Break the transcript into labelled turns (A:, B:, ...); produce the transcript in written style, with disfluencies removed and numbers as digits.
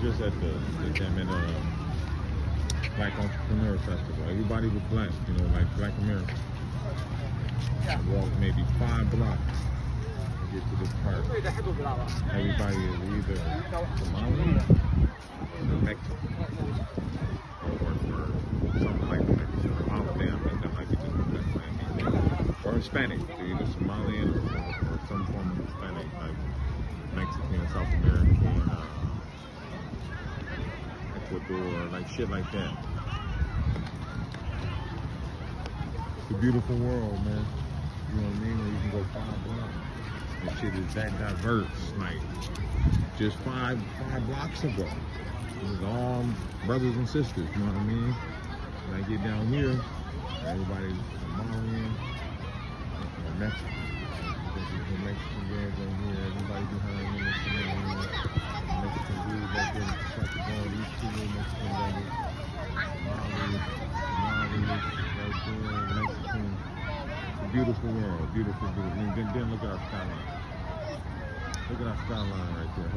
A: just at the Black Entrepreneur Festival. Everybody was black, you know, like Black America. I walked maybe 5 blocks to get to this park. Everybody is either Somali or Mexican or something like that. I think that might be just or Hispanic. They're either Somalian or some form of Hispanic, like Mexican, South American, Ecuador, like shit like that. It's a beautiful world, man. You know what I mean? Where you can go 5 blocks. And shit is that diverse. Like just five blocks ago. It was all brothers and sisters, you know what I mean? When I get down here, everybody's Somalian or Mexican. There's a Mexican guys down here, everybody behind me is Somalian. Mexican dudes back there across the ball, these 2 little Mexican brothers. Somali, right there, Mexican. It's a beautiful world, beautiful, beautiful. Then look at our skyline. Look at our skyline right there.